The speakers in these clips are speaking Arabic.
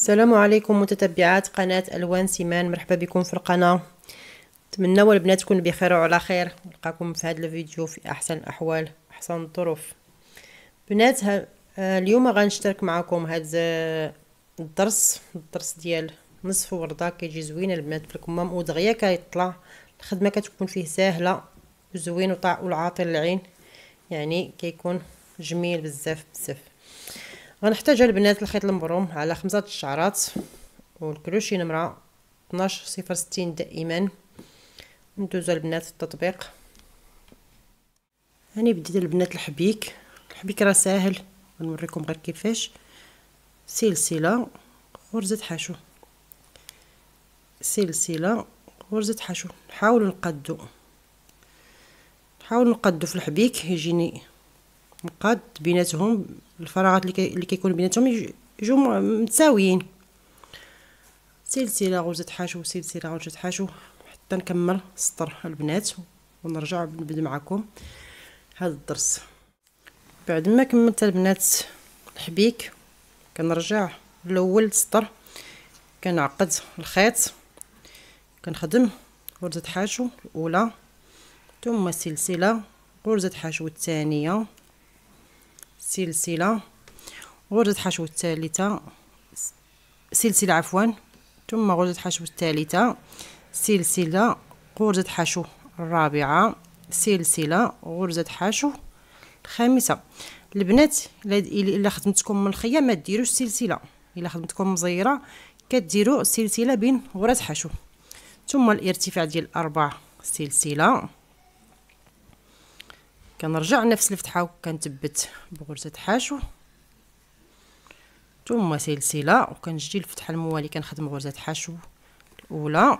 السلام عليكم متتبعات قناة ألوان سيمان، مرحبا بكم في القناة. نتمنى البنات تكونوا بخير وعلى خير، نلقاكم في هذا الفيديو في أحسن الأحوال أحسن الظروف. بنات اليوم غنشترك معكم هذا الدرس ديال نصف وردة. كيجي زوين البنات في الكمام ودغيا كيطلع، الخدمة كتكون فيه سهلة وزوين والعاطي للعين، يعني كيكون جميل بزاف. غنحتاج البنات الخيط المبروم على 5 الشعرات والكروشي نمرة 12.060 دائما. ندوزو البنات في التطبيق. هاني بديت البنات الحبيك راه ساهل، غنوريكم غير كيفاش. سلسله غرزه حشو، سلسله غرزه حشو. نحاولوا نقادو في الحبيك، يجيني نقاد بيناتهم الفراغات اللي كيكون بيناتهم يجوا متساويين. سلسله غرزه حشو، سلسله غرزه حشو حتى نكمل السطر البنات، ونرجع نبدا معكم هذا الدرس. بعد ما كملت البنات الحبيك كنرجع لاول سطر، كنعقد الخيط، كنخدم غرزه حشو الاولى، ثم سلسله غرزه حشو الثانيه، سلسله غرزه حشو الثالثه، سلسله عفوا، ثم غرزه حشو الثالثه، سلسله غرزه حشو الرابعه، سلسله غرزه حشو الخامسه. البنات الا خدمتكم من الخيام ما ديروش سلسله، الا خدمتكم مزيره كديروا سلسله بين غرز حشو، ثم الارتفاع ديال 4 سلسله. كنرجع نفس الفتحه وكنثبت بغرزه حشو، ثم سلسله، وكنجي الفتحه الموالي كنخدم غرزه حشو الاولى،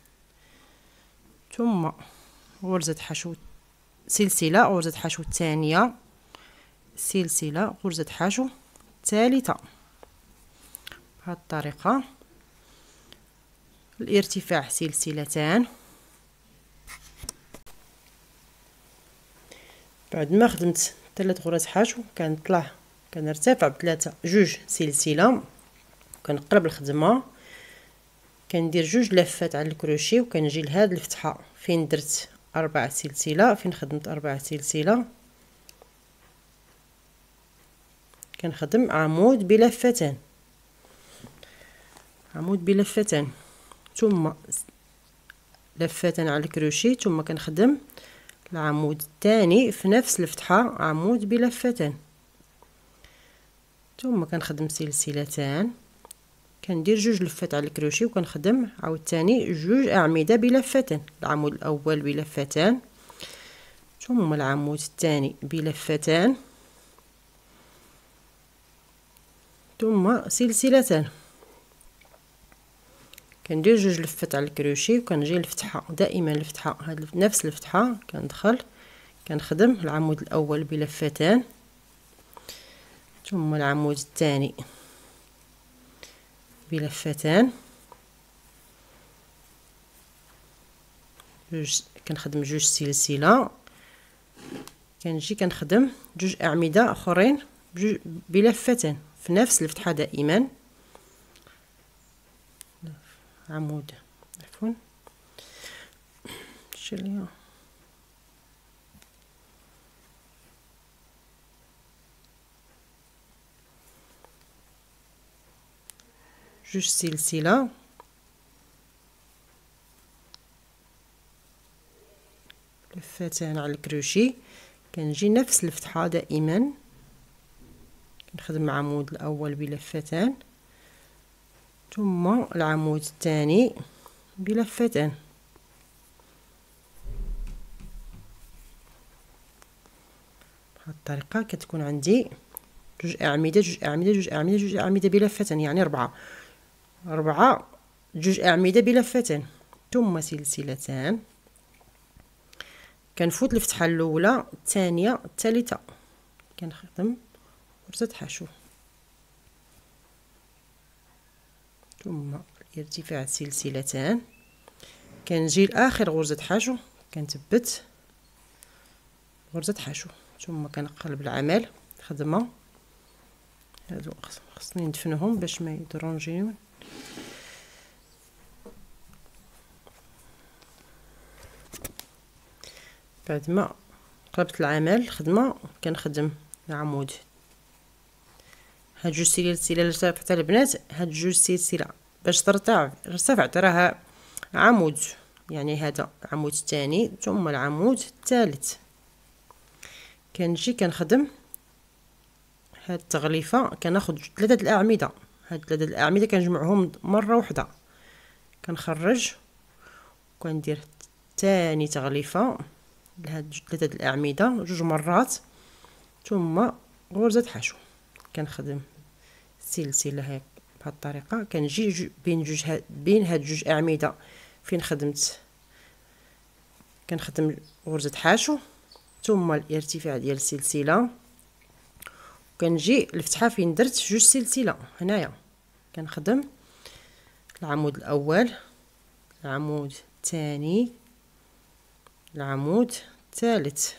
ثم غرزه حشو سلسله غرزه حشو الثانيه، سلسله غرزه حشو الثالثه. بهذه الطريقه الارتفاع سلسلتان. بعد ما خدمت 3 غرز حشو كنطلع كنرتفع بثلاثه جوج سلسله، كنقلب الخدمه، كندير جوج لفات على الكروشي، وكنجي لهاد الفتحه فين درت 4 سلسله، فين خدمت 4 سلسله كنخدم عمود بلفتان، عمود بلفتان، ثم لفتان على الكروشي، ثم كنخدم العمود الثاني في نفس الفتحه عمود بلفتان، ثم كنخدم سلسلتان، كندير جوج لفات على الكروشي، وكنخدم عاوتاني جوج اعمده بلفتان، العمود الاول بلفتان، ثم العمود الثاني بلفتان، ثم سلسلتان. كندير جوج لفات على الكروشي، وكنجي الفتحه دائما الفتحه هاد نفس الفتحه كندخل كنخدم العمود الاول بلفتان، ثم العمود الثاني بلفتان، كنخدم جوج سلسله، كنجي كنخدم جوج اعمده اخرين بلفتان في نفس الفتحه دائما. عمود عفوا شليه جوج سلسله، لفتان على الكروشي، كنجي نفس الفتحه دائما كنخدم العمود الاول بلفتان، ثم العمود الثاني بلفتان. بهذه الطريقه كتكون عندي جوج اعمده جوج اعمده جوج اعمده جوج اعمده بلفتان، يعني 4 جوج اعمده بلفتان، ثم سلسلتان، كنفوت الفتحه الاولى الثانيه الثالثه، كنخدم غرزه حشو، ثم الارتفاع سلسلتان، كنجي لاخر غرزه حشو كنثبت غرزه حشو، ثم كنقلب العمل خدمه هادو خصني ندفنهم باش ما يدرونجيو. بعد ما قربت العمل الخدمه كنخدم العمود. هاد جوج سلاسل اللي رفعتها البنات، هاد جوج سلسله باش ترتفع راها عمود، يعني هذا العمود الثاني ثم العمود الثالث. كنجي كنخدم هاد التغليفه، كناخذ 3 الاعمده. هاد 3 الاعمده كنجمعهم مره واحده، كنخرج وكندير ثاني تغليفه لهاد 3 الاعمده 2 مرات، ثم غرزه حشو. كنخدم سلسله هيك بهاد الطريقه. كنجي بين هاد 2 اعمده فين خدمت كنخدم غرزه حشو، ثم الارتفاع ديال السلسله. كنجي الفتحه فين درت 2 سلسله هنايا، كنخدم العمود الاول، العمود الثاني، العمود الثالث،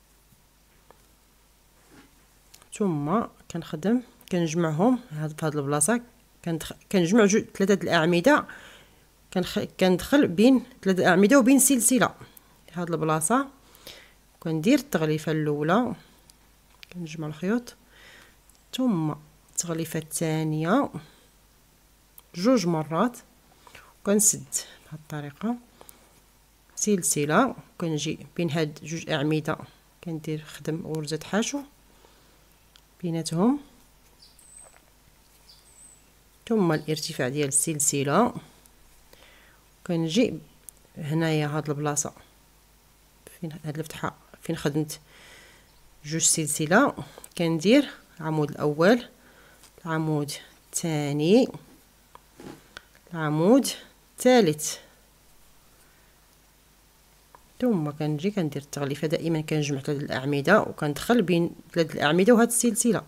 ثم كنجمعهم في هاد البلاصه. كنجمع 3 الاعمده، كندخل بين 3 اعمده وبين سلسله هاد البلاصه. كندير التغليفه الاولى، كنجمع الخيوط، ثم التغليفه الثانيه 2 مرات، وكنسد بهاد الطريقه سلسله. كنجي بين هاد 2 اعمده كندير خدم غرزه حشو بيناتهم، ثم الارتفاع ديال السلسله. كنجي هنايا هاد البلاصه فين هاد الفتحه فين خدمت 2 سلسله، كندير العمود الاول، العمود الثاني، العمود الثالث، ثم كنجي كندير التغليفه. دائما كنجمع 3 الاعمده وكندخل بين 3 الاعمده وهاد السلسله.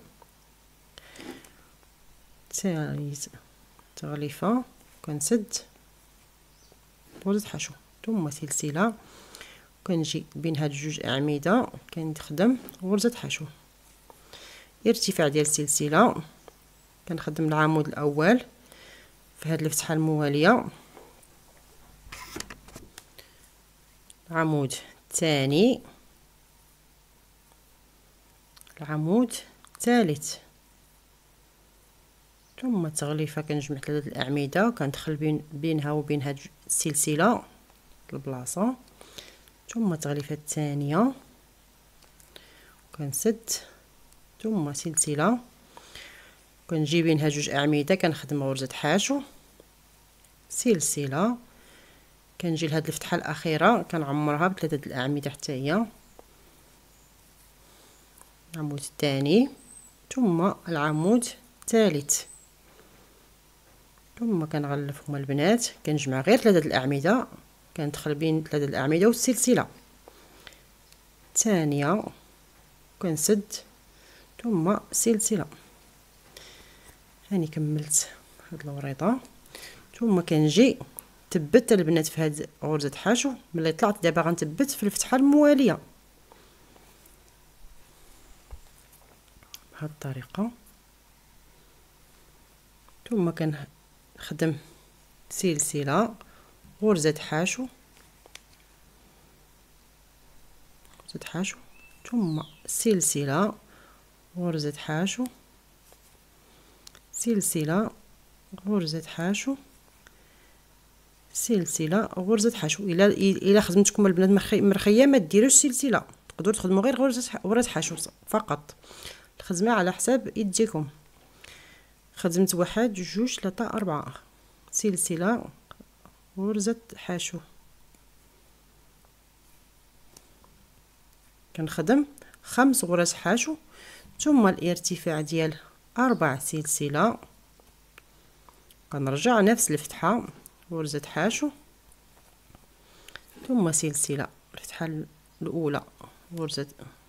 ثالث تغليفه كنسد غرزه حشو، ثم سلسله. كنجي بين هاد 2 اعمده كنخدم غرزه حشو. ارتفاع ديال السلسله كنخدم العمود الاول في هاد الفتحه المواليه، العمود الثاني، العمود الثالث، ثم تغليفه. كنجمع 3 الاعمده وكندخل بينها وبين هاد السلسله البلاصه، ثم التغليفه الثانيه كنسد، ثم سلسله. كنجي بين هاد 2 اعمده كنخدم غرزه حشو، سلسله. كنجي لهاد الفتحه الاخيره كنعمرها ب3 الاعمده حتى هي، العمود الثاني، ثم العمود الثالث، ثم كنغلفهم البنات. كنجمع غير 3 الاعمده، كندخل بين 3 الاعمده والسلسله الثانيه، كنسد، ثم سلسله. هاني كملت هاد الوريضه. ثم كنجي ثبت البنات في هاد غرزه حشو. ملي طلعت دابا غنثبت في الفتحه المواليه بهاد الطريقه. ثم كنخدم سلسله غرزه حشو، غرزه حشو، ثم سلسله غرزه حشو، سلسله غرزه حشو، سلسله غرزه حشو. الا خدمتكم البنات مرخيه ما ديروش سلسله، تقدروا تخدموا غير غرزه حشو فقط. الخدمه على حساب يديكم. خدمت 1 2 3 4 سلسله غرزه حشو. كنخدم 5 غرز حشو، ثم الارتفاع ديال 4 سلسله. كنرجع نفس الفتحه غرزه حشو، ثم سلسله. الفتحه الاولى غرزه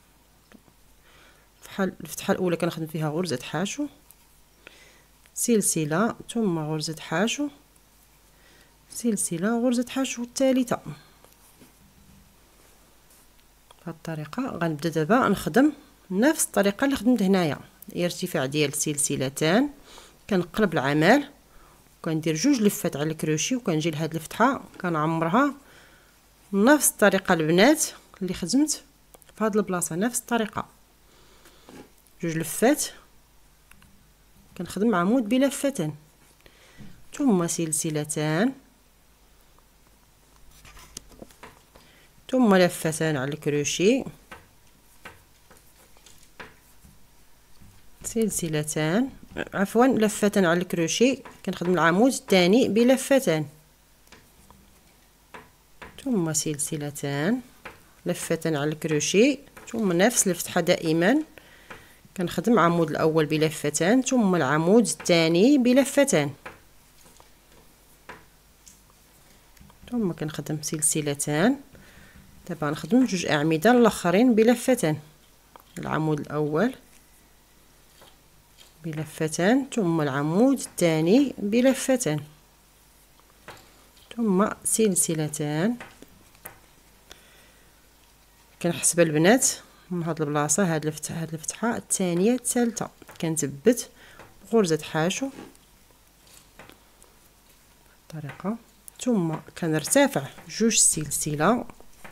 الفتحه الاولى كنخدم فيها غرزه حشو، سلسله، ثم غرزه حشو، سلسله غرزه حشو الثالثه. بهذه الطريقه غنبدا دابا نخدم نفس الطريقه اللي خدمت هنايا. ارتفاع ديال سلسلتان. كنقلب العمل وكندير جوج لفات على الكروشي وكنجي لهاد الفتحه كنعمرها نفس الطريقه البنات اللي خدمت في هاد البلاصه، نفس الطريقه جوج لفات كنخدم عمود بلفتين ثم سلسلتان ثم لفتان على الكروشي، سلسلتان عفوا لفتان على الكروشي، كنخدم العمود الثاني بلفتان ثم سلسلتان لفتان على الكروشي ثم نفس الفتحه دائما كنخدم عمود الاول بلفتان ثم العمود الثاني بلفتان ثم كنخدم سلسلتان. دابا نخدم جوج اعمده الاخرين بلفتان، العمود الاول بلفتان ثم العمود الثاني بلفتان ثم سلسلتان. كنحسب البنات من هاد البلاصه هاد الفتحه الثانيه الثالثه كنثبت غرزه حاشو بطريقه ثم كنرتفع جوج سلسله،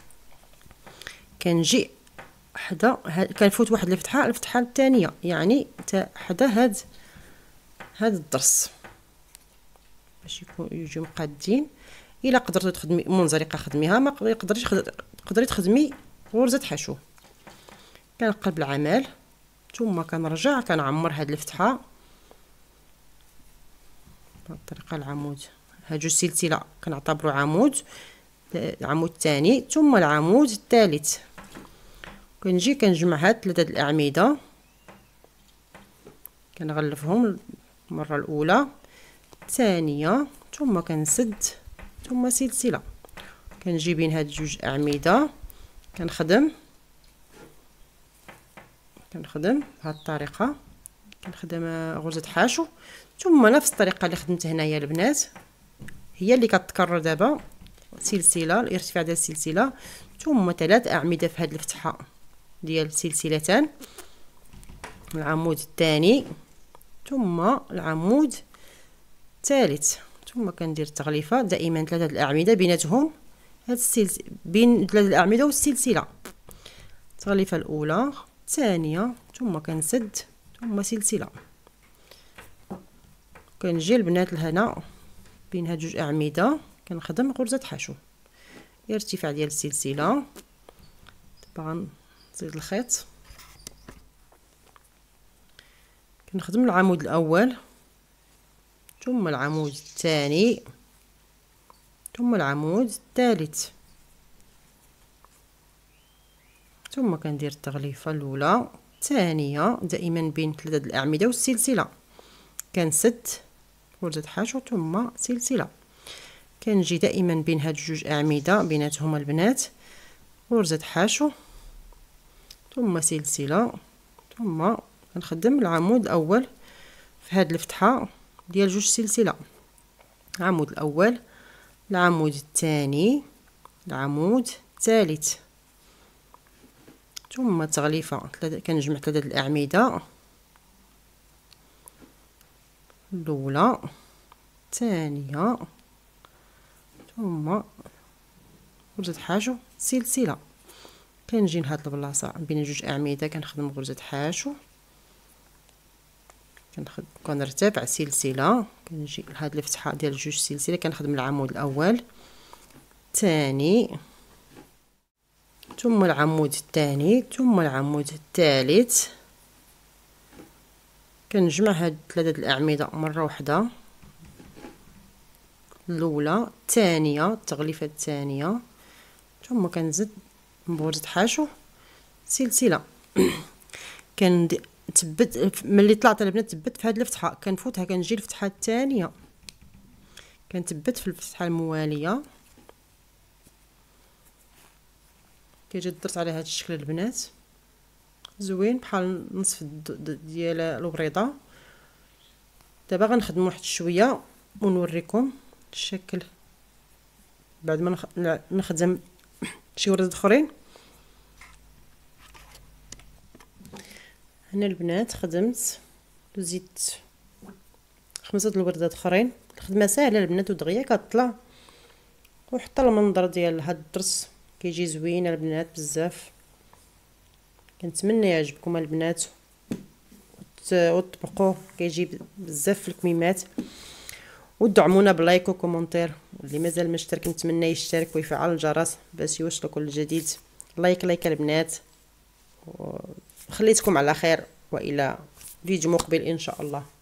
كنجي حدا كنفوت واحد الفتحه الثانيه يعني حدا هاد الضرس باش يجيو مقادين. الا قدرتي تخدمي منزلقه خدميها، ما قدرتيش تقدري تخدمي غرزه حشو. كنقلب العمل ثم كنرجع كنعمر هاد الفتحه بهذه الطريقه. العمود هاد جوج سلسله كنعتبروا عمود، العمود الثاني ثم العمود الثالث. كنجي كنجمع هاد ثلاثه الاعمده كنغلفهم المره الاولى الثانيه ثم كنسد ثم سلسله. كنجي بين هاد جوج اعمده كنخدم بهذه الطريقه، كنخدم غرزه حاشو ثم نفس الطريقه اللي خدمت هنايا البنات هي اللي كتكرر. دابا سلسله الارتفاع ديال السلسله ثم 3 اعمده في هذه الفتحه ديال سلسلتان، العمود الثاني ثم العمود الثالث ثم كندير التغليفه دائما 3 الاعمده بيناتهم هاد السلسله، بين 3 الاعمده والسلسله. التغليفه الاولى الثانيه ثم كنسد ثم سلسله. كنجي البنات لهنا بين هاد جوج اعمده كنخدم غرزه حشو، ارتفاع ديال السلسله. دابا نزيد الخيط كنخدم العمود الاول ثم العمود الثاني ثم العمود الثالث ثم كندير التغليفه الاولى الثانيه دائما بين 3 الاعمده والسلسله، كنسد غرزه حشو ثم سلسله. كنجي دائما بين هاد جوج اعمده بيناتهم البنات غرزه حشو ثم سلسله ثم كنخدم العمود الاول في هاد الفتحه ديال جوج سلسله، العمود الاول العمود الثاني العمود الثالث ثم تغليفه كنجمع 3 الاعمده الاولى الثانيه ثم غرزه حاشو سلسله. كنجي لهاد البلاصه بين جوج اعمده كنخدم غرزه حاشو كنرتفع سلسله، كنجي لهاد الفتحه ديال جوج سلسله كنخدم العمود الاول الثاني ثم العمود الثاني ثم العمود الثالث. كنجمع هاد 3 الاعمده مره واحده الاولى الثانيه التغليفه الثانيه ثم كنزيد بغرزه حاشو سلسله. كنثبت ملي طلعت البنات ثبت في هذه الفتحه كنفوتها كنجي الفتحه الثانيه كنثبت في الفتحه المواليه. كيجي الدرس على هذا الشكل البنات زوين بحال نصف ديال الوريضه. دابا غنخدم واحد شويه ونوريكم الشكل بعد ما نخدم شي ورد اخرين. هنا البنات خدمت وزيت 5 الوردات اخرين. الخدمه ساهله البنات ودغيا كطلع، وحتى المنظر ديال هاد الدرس كيجي زوين البنات بزاف. كنتمنى يعجبكم البنات وتطبقوه، كيجي بزاف في الكميمات. ودعمونا بلايك وكومنتير، واللي مازال ما اشترك نتمنى يشترك ويفعل الجرس باش يوصلوا كل جديد. لايك البنات، وخليتكم على خير، والى فيديو مقبل ان شاء الله.